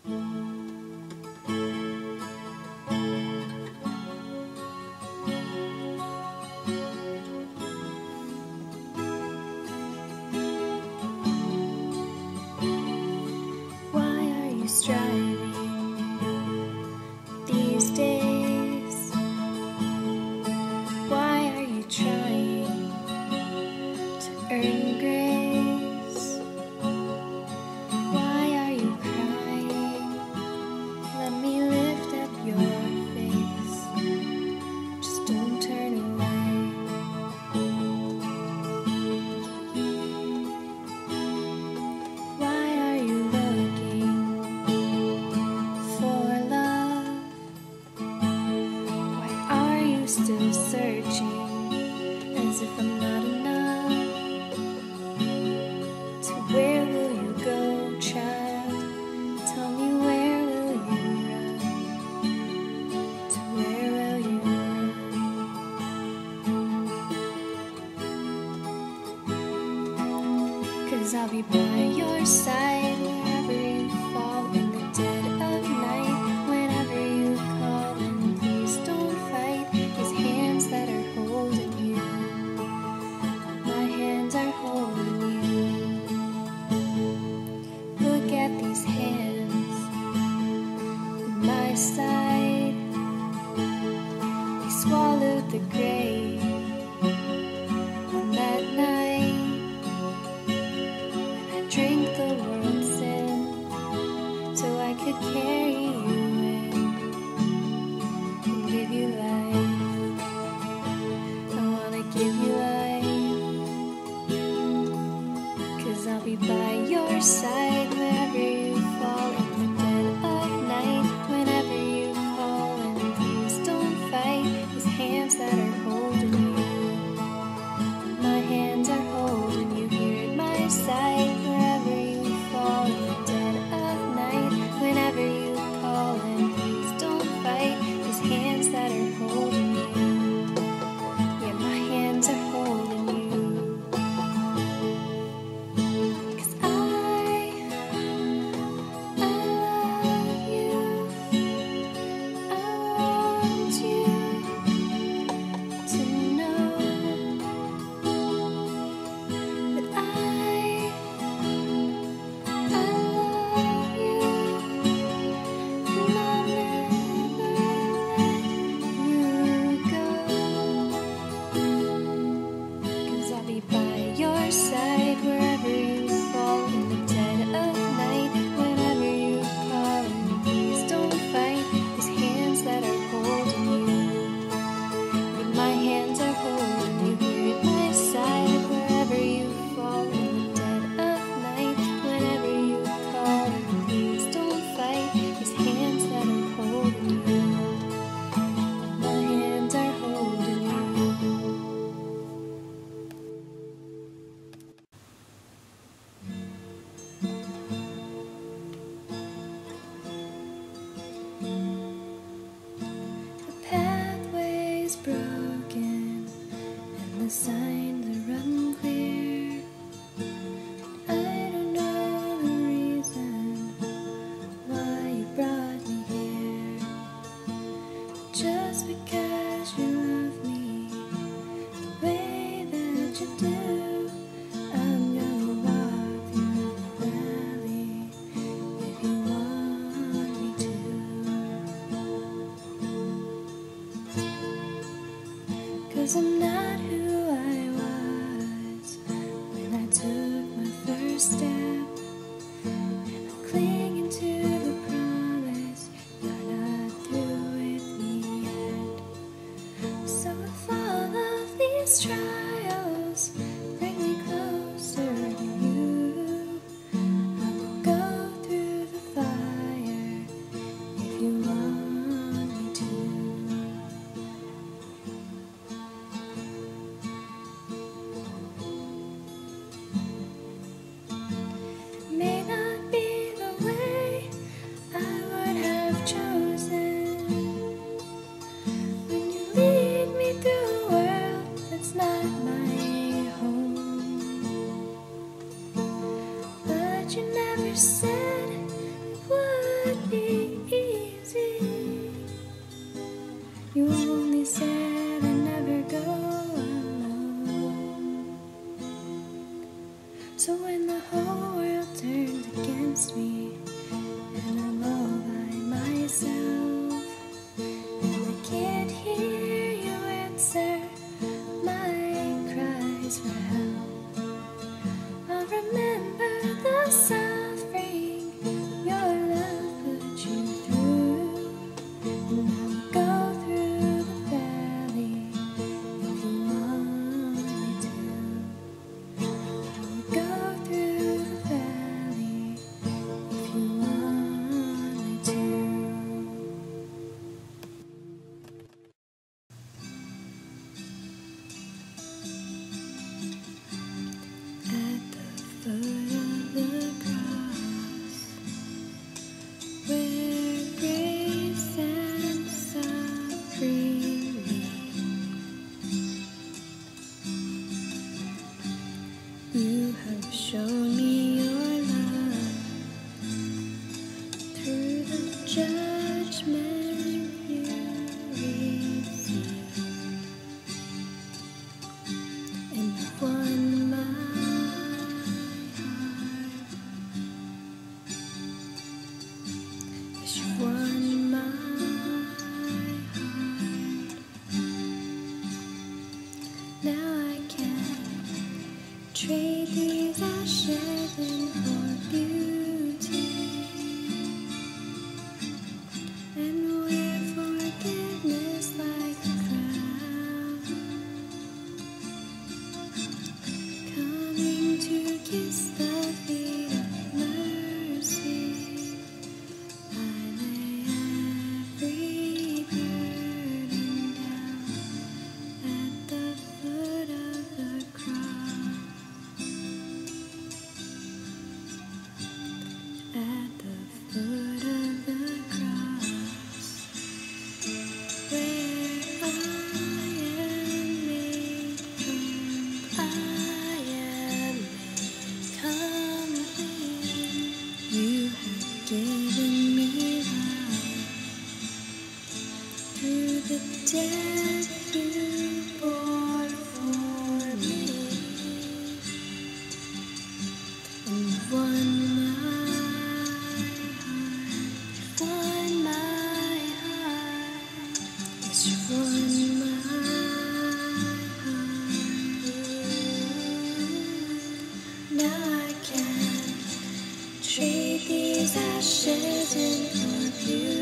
Striving these days? Why are you trying to earn grace? Why are you crying? Let me lift up your face. Just don't turn away. Why are you looking for love? Why are you still searching as if I'm not enough? So where will you go, child? Tell me, where will you run? To where will you run? 'Cause I'll be by your side wherever you fall in the dead of night. Whenever you call, and please don't fight. These hands that are holding you, my hands are holding you. Look at these hands in my side. They swallowed the grave on that night. Drink the world's sin so I could carry you in and give you life. I wanna give you life, 'cause I'll be by your side wherever you fall in the dead of night. Whenever you call, and please don't fight. These hands that are holding against me, and I'm all by myself, and I can't hear you answer my cries for help. I'll remember the suffering your love put you through, and I'll go through the valley if you want me to. I'll go through the valley if you want me to. At the foot of the cross, where grace and suffering meet, you have shown me your love through the judgment you received, and you've won my heart. Yes, you've won my heart. Now I can trade these ashes in for beauty, and wear forgiveness like a crown, coming to kiss the feet of mercy. I lay every burden down at the foot of the cross. At the foot of the cross, where I am made whole, I am made complete. You have given me love through the death you bore for me, and you've won my heart, won my heart. Yes, you've won my heart. Now I can trade these ashes in for beauty,